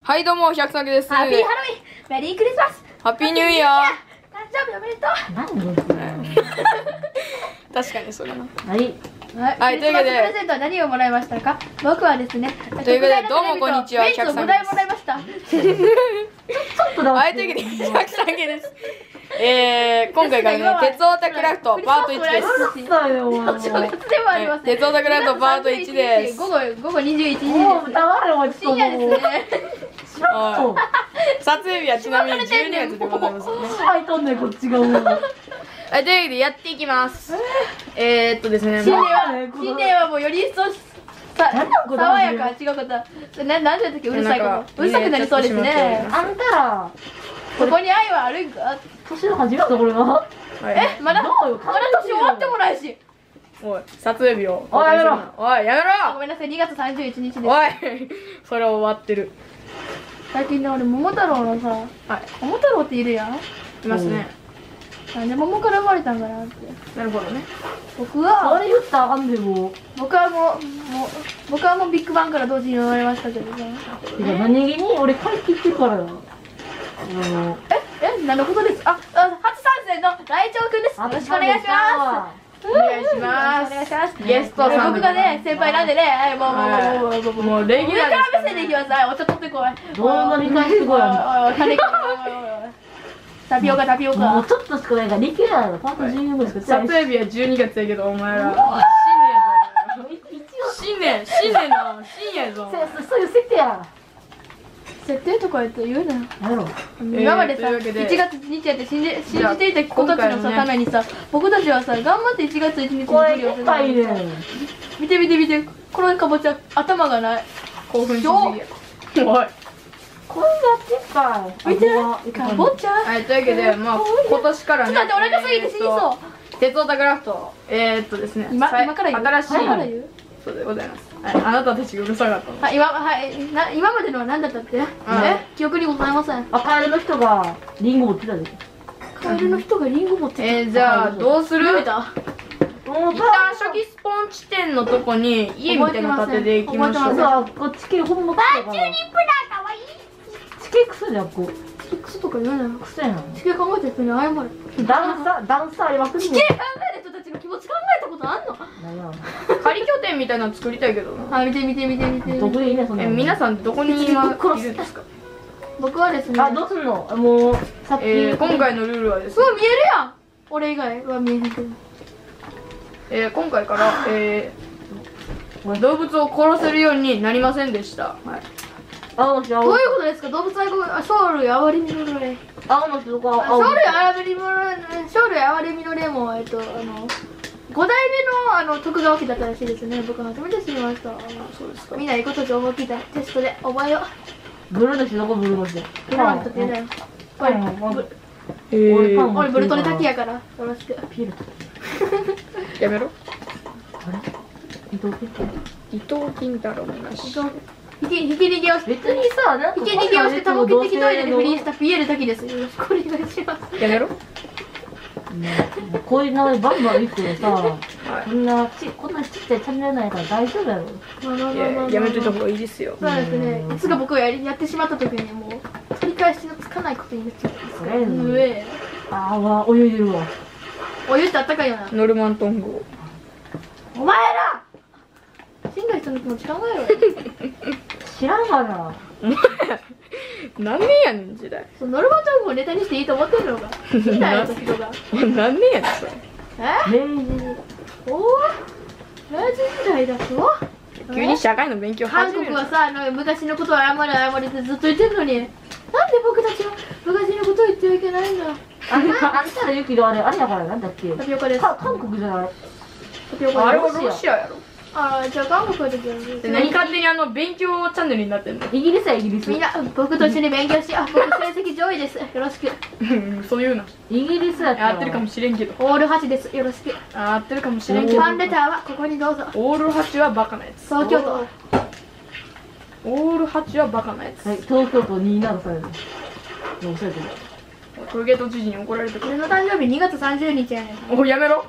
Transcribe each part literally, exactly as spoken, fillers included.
はい、どうも、百作です。 ハッピーハロウィン、メリークリスマス、 ハッピーニューイヤー。 誕生日おめでとう。 何これ。 確かにそれな。 はい。 はい、というわけで、プレゼントは何をもらいましたか。僕はですね。 というわけで、どうもこんにちは、 百作です。ごだいもらいました。 はい、というわけで、百作です。えー、今回からね、鉄オタクラフトパートいちです。 そうよ、もう。 正月でもあります。 鉄オタクラフトパートいちです。 午後、午後にじゅういちじです。 もう黙れ、もう深夜ですね。 撮影日はちなみにじゅうにがつでございますね。 はい、とんねん、こっちがもう。 はい、というわけでやっていきます。えーっとですね、 新年は、新年はもうより一層さ、爽やか、違う方。な、なんでだっけ、うるさいこと。うるさくなりそうですね。 あんたら、 ここに愛はあるんか。 年の初めだぞ、これは。 え、まだ、まだ年終わってもないし。 おい、撮影日を。 おい、やめろ。 おい、やめろ。 ごめんなさい、にがつさんじゅういちにちです。 おい、それ終わってる。 最近ね、俺桃太郎のさ、 はい、 桃太郎っているやん。 いますね。 なんで桃から生まれたんかなって。 なるほどね。 僕は、 それ言ったらあかんでも。 僕はもう、もう、僕はもうビッグバンから同時に生まれましたけどさ。 いや、何気に俺帰ってきてるからよ。 え、え、何のことです。あ、あ、初参戦の来長くんです。よろしくお願いします。 お願いします。 お願いします。 ゲストさん。 僕がね、先輩なんでね、もう、もう、もう、もう、もう、 レギュラー上から目線でいきます。はい、お茶取ってこい。 動画に返してこい。おいおいおい、金か。タピオカ、タピオカ。 もうちょっとしかないから、リキュラーのパートじゅうにぐらいしか撮影日はじゅうにがつやけど、お前ら。新年やぞ。新年、新年の深夜やぞ。 そういう設定や。 設定とか言って言うなよ。 やめろ。 今までさ、いちがついちにちやって信じ信じていた子たちのさためにさ、僕たちはさ、頑張っていちがついちにちにこれ料いっぱいね。 見て見て見て、このかぼちゃ頭がない。 興奮しすぎや。おい。 これがでっかい。 見て、かぼちゃ。 はい、というわけで、まあ今年からね。 ちょっと待って、お腹すぎて死にそう。 鉄オタクラフト、えーっとですね。 今今から言う。 新しい。 今から言う。 そうでございます。はい、あなたたちがうるさかったの。 はい、今はいな今までのは何だったって？え、記憶にございません。 あ、カエルの人がリンゴ持ってたで。 カエルの人がリンゴ持ってた。 えー、じゃあどうする？ 食べた？ 一旦初期スポン地点のとこに家みたいなの建てていきましょう。 そう、こっち系ほんま。バーチューリップだ、かわいい。地形クソじゃん、こう。 地形クソとか言わないの。 クソやな。 地形考えた人に謝る。 ダンサー、ダンサーありまくり。 地形考えた人たちの気持ち考えたことあんの？ 仮拠点みたいなの作りたいけどな。 はい、見て見て見て見て。 どこでいいね、そんな。 え、皆さんどこに今いるんですか？ 僕はですね。 あ、どうすんの？もうさっき。 えー、今回のルールはですすごい見えるやん。俺以外は見えへんけど。 えー、今回から、えー、動物を殺せるようになりませんでした。はい。 青の人、 どういうことですか？動物愛護、あ、生類憐れみの霊。 青の人とか。 生類憐れみの霊、生類憐れみの霊も、えっと、あの。ごだいめのあの徳川家だったらしいですね。僕初めて知りました。 そうですか。 みんないいこと情報聞いた。テストで覚えよう。ブルーの人どこブルーの人。 ブルーの人って言うだよ。 パン。 えー、 俺ブルトレタキやからよろしく。 ピエロ。 やめろ。 あれ？伊藤伊藤金太郎のなし。 ひきひき逃げをして別にさ、なんかひき逃げをして多目的トイレで不倫したピエール滝です。よろしくお願いします。 やめろ。 こういう名前バンバン言ってさ、こんなちこんなちっちゃいチャンネルないから大丈夫やろ。 いや、やめといた方がいいですよ。 そうですね。いつか僕がやりやってしまった時にもう取り返しのつかないことになっちゃう。 それうえ。 ああ、わ泳いでるわ。 お湯ってあったかいよな。 ノルマントン号。 お前ら死んだ人の気持ち考えろよ。 知らんわな。 何年やねん時代。 そうノルマントン号をネタにしていいと思ってるのか。死んだよ人が。 何年やねんそれ。 え？ 明治。 おお。明治時代だと。 急に社会の勉強韓始める。 国はさ、あの昔のことを謝れ謝れってずっと言ってるのに、なんで僕たちは昔のことを言ってはいけないんだ。 あんた、あんたらユキのあれ、あれだからなんだっけ。 タピオカです。 か韓国じゃない。 タピオカあれです。 はロシアやろ。 ああ、じゃあ韓国の時はで何勝手にあの勉強チャンネルになってんの？ イギリスやイギリス。 みんな僕と一緒に勉強しよう。僕成績上位です。よろしく。 そういうな。 イギリスやったら。 合ってるかもしれんけど。 オールはちです。よろしく。 合ってるかもしれんけど。 ファンレターはここにどうぞ。 オールはちはバカなやつ。 東京都。 オールはちはバカなやつ。 はい、東京都にーななさん。おっしゃるけど。 トルゲート知事に怒られてくる。 俺の誕生日にがつさんじゅうにちやねん。 お、やめろ。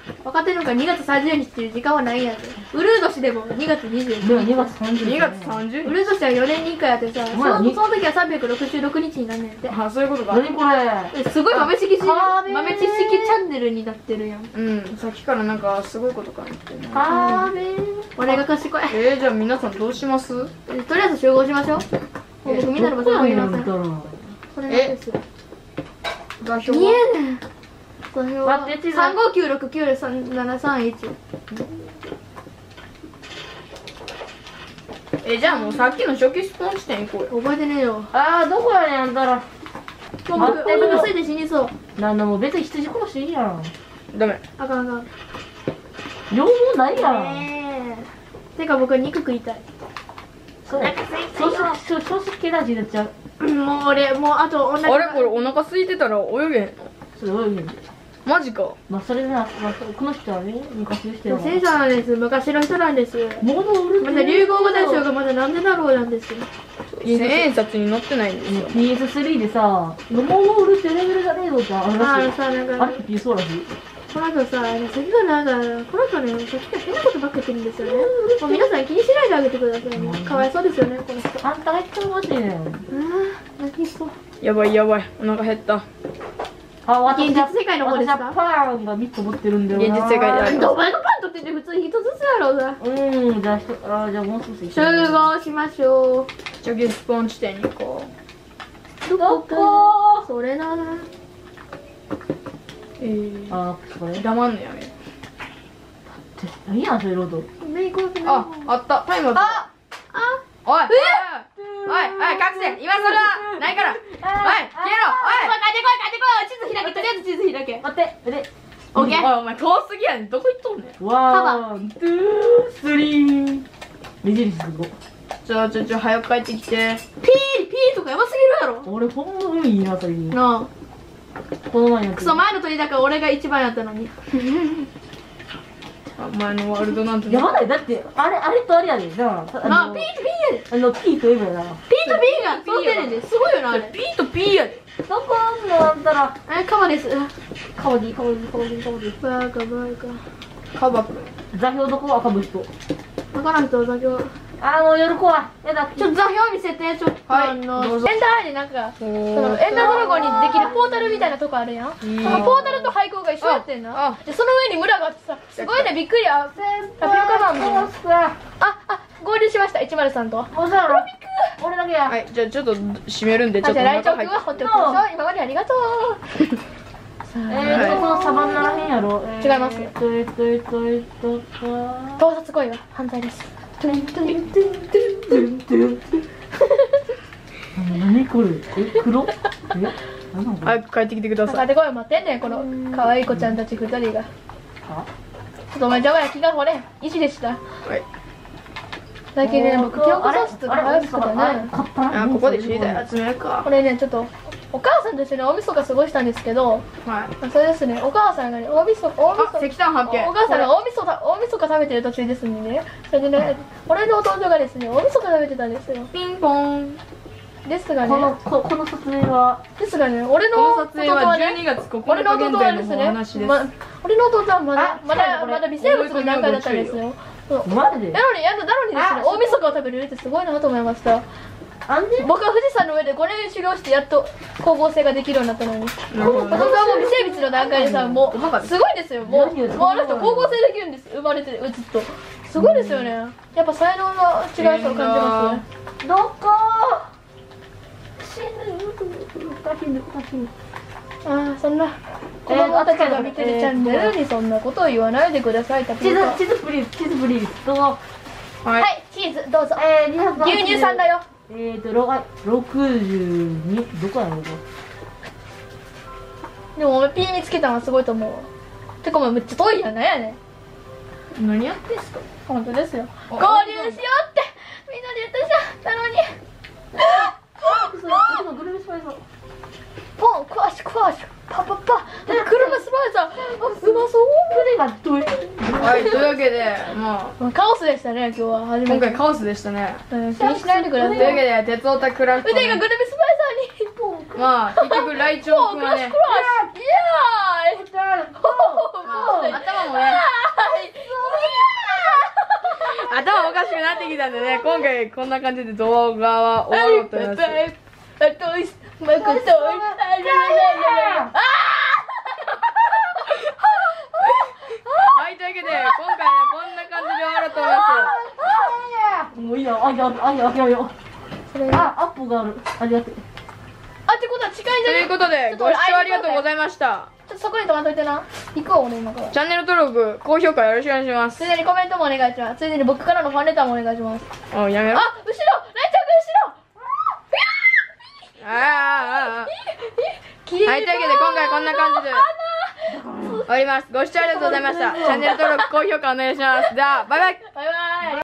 分かってるのかにがつさんじゅうにちっていう時間はないんやで。ウルー年でもにがつにじゅうにち。 でもにがつさんじゅうにち。 にがつさんじゅうウにち。 ルー年はよねんにいっかいやってさ、そお前らにのその時はさんびゃくろくじゅうろくにちになんねんって。 あ、そういうことか。 何これ。 すごい豆知識しあ豆知識チャンネルになってるやん。 うん、さっきからなんかすごいことかなってるな。 あーべー。 俺が賢い。 えー、じゃあ皆さんどうします？ とりあえず集合しましょう。もう僕みんなの場所がいません。 どこやねんこれなんですよ。 座標見はえねん。座標待って地図三五九六九七三一。 え、じゃあもうさっきの初期スポン地点行こうよ。 覚えてねえよ。 あー、どこやねん、あんたら。 今日僕お腹空いて死にそう。 なんだもう別に羊殺していいやん。 ダメ。 あかんあかん。 両方ないやん。 ねえ。てか僕肉食いたい。 そうそうそう少子系ラジになっちゃう。 もう俺もうあとお腹あれこれお腹空いてたら泳げへんの？ それ多いねんで。 マジか。 まあそれでな、まあ、この人はね、昔の人やわ。 先生なんです。昔の人なんです。 物を売るまだ流行語大賞がまだなんでだろうなんですよ。 千円札に載ってないんですよ。 ピーエススリー でさ、物を売るってレベルじゃねえぞってあるあらしい。 のさなんかあれって P そうらしい。 この人さ、あの次がなんかこの人ねさっきから変なことばっか言ってるんですよね。もう皆さん気にしないであげてくださいね。かわいそうですよねこの人。 あんたが一番マジでね。 ああ泣きそう。 やばいやばい。お腹減った。 あ、私現実世界の方ですか？ 私はパンがみっつ持ってるんだよな。 現実世界であるお前がパン取ってて普通一つずつやろうさ。 うん、じゃあひと、あ、じゃあもう少し集合しましょう。 初期スポン地点に行こどどこかこそれなら。 う。えー、 あ、それ。 黙んのやめる。 何やん、それロード。 メイクアップあ、あった。タイムアップ。 ああおいおいおいおい、隠せ。今それはないから。おい、消えろ。 帰ってこい帰ってこい地図開けとりあえず地図開け。 待って、で、 オッケー。 おい、お前遠すぎやねん。どこ行っとんねん。 ワン、ツー、スリー。目印すごい。 ちょちょちょ、早く帰ってきて。 ピーピーとかやばすぎるやろ。 俺ほんま運いいな、最近。 なこの前のあ。クソ前の鳥だから俺が一番やったのに。 あ、前のワールドなんて。 やばない、だって、あれ、あれとあれやで、なあ。あのなあピーとピーやで。 あの、P と M やな。 ピーとピーがそうてるんですごいよなあれ。 ピーとピーやで。 どこあんのあんたら。 えカバです。 カバディ、カバディ、カバディ、カバディ。 バカバカ。 カバ君。 座標どこ赤ぶ人。 わからんと座標。 あー、もう夜怖い。やだ。 ちょっと座標見せてちょっと、 はいあのどうぞエンダーアイでなんかそそのエンダードラゴンにできるポータルみたいなとこあるやん。そのポータルと廃校が一緒やってんな。 あでその上に村があってさすごいねびっくりや。タピオカマンも。 さ。 ああ合流しましたいちまるさんと。あもうさ、俺だけや。 はい、じゃあちょっと閉めるんで、ちょっとじゃあライチョウ入って。 君は放っておきましょう。今までありがとう。 えー、どこのサバンナらへんやろ。 違いますえーっと、えっと、えっと、えっと、あ盗撮行為は犯罪です。トゥントゥントゥントゥントゥントゥントゥン。 ー何これ。え、黒。え、何なのこれ。 早く帰ってきてください。 帰ってこい待ってんねんこの可愛い子ちゃんたち二人が。ちょっとお前邪魔や気が掘れん石でした。 はい。 最近ね僕記憶喪失が早くてあれね。 買ったなあ、ここで知りたい集めるかこ。れねちょっとお母さんと一緒に大晦日過ごしたんですけど、 はい。 それですねお母さんがね大晦日大晦あ、 日石炭発見。 お母さんが大晦日大晦日食べてる途中ですんでね。それでね俺の弟がですね大晦日食べてたんですよ。 ピンポン。 ですがこの、 ねここの撮影は、 ですがね俺この弟の撮影ははじゅうにねがつここ俺ののか現弟はですね在のお話です。 ま俺の弟はまだあまだこれまだ微生物の段階だったんですよ。そうマジでなのにやのなのにですねあ大晦日を食べるってすごいなと思いました。 あんで僕は富士山の上でごねん修行してやっと光合成ができるようになったのになるほどね弟はもう微生物の段階でさもうすごいですよもう何よもうあの人光合成できるんです生まれてるずっとすごいですよねやっぱ才能の違いさを感じますね。 どこ死ぬ死ぬ死ぬああそんな子供たちが見てるチャンネルにそんなことを言わないでください。タピ地図オカ地図プリーズ地図プリーズどうぞは。 はいいチーズどうぞ。 えー、にひゃく牛乳さんだよ。 えーとろあろくじゅうにどこやろうこでもお前ピー見つけたのはすごいと思うわ。てかお前めっちゃ遠いやんなんやねん。 何やってんすか。 本当ですよあ合流しようってみんなで言ったじゃんなのにそれ今グルメスパイスポンクワシクワシパパパ車スパイサーあうまそう船がどれはい、というわけで、まあ、 カオスでしたね今日は初めて今回カオスでしたね。 うん気にしないでください。 というわけで、鉄オタクラフト腕がねグルメスパイサーにポンまあ、結局、ライチョウポンク君はねラッシュク、ラッシュイエーイじゃあおー頭もね頭おかしくなってきたんでね、今回こんな感じで動画は終わろうと思います。はい、というわけで今回はこんな感じで終わろうと思います。 もういいよ、あいよ、あいよ、あいよ、あいよ。あ、アップがある。ありがとう。 あ、ってことは近いんじゃない？ ということでご視聴ありがとうございました。 ちょっとそこに止まっといてな。行くわ俺今から。 チャンネル登録、高評価よろしくお願いします。 ついでにコメントもお願いします。ついでに僕からのファンレターもお願いします。 あ、やめろ。 あ、後ろ、ライチャー君後ろ。 ああああ。はい、というわけで今回こんな感じで終わります。ご視聴ありがとうございました。チャンネル登録、高評価お願いします。では、バイバイ。 バイバイ。